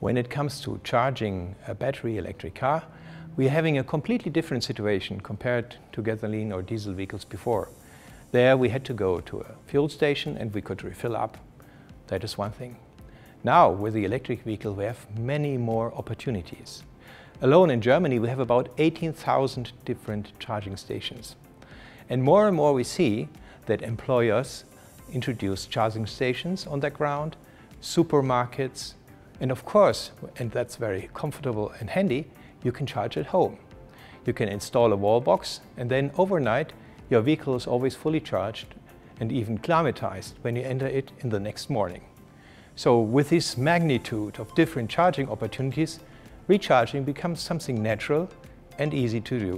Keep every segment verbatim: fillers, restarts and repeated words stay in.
When it comes to charging a battery electric car, we are having a completely different situation compared to gasoline or diesel vehicles before. There we had to go to a fuel station and we could refill up. That is one thing. Now with the electric vehicle we have many more opportunities. Alone in Germany we have about eighteen thousand different charging stations. And more and more we see that employers introduce charging stations on their ground, supermarkets, and of course, and that's very comfortable and handy, you can charge at home. You can install a wall box and then overnight your vehicle is always fully charged and even climatized when you enter it in the next morning. So with this magnitude of different charging opportunities, recharging becomes something natural and easy to do.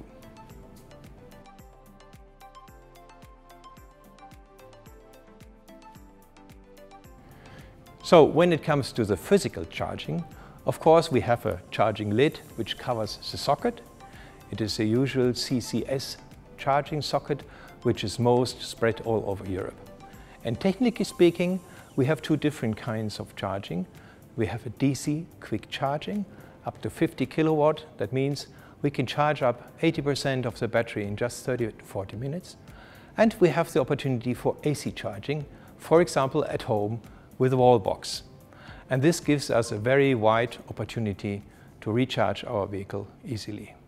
So when it comes to the physical charging, of course we have a charging lid which covers the socket. It is a usual C C S charging socket which is most spread all over Europe. And technically speaking, we have two different kinds of charging. We have a D C quick charging up to fifty kilowatt. That means we can charge up eighty percent of the battery in just thirty to forty minutes. And we have the opportunity for A C charging, for example at home with a wall box. And this gives us a very wide opportunity to recharge our vehicle easily.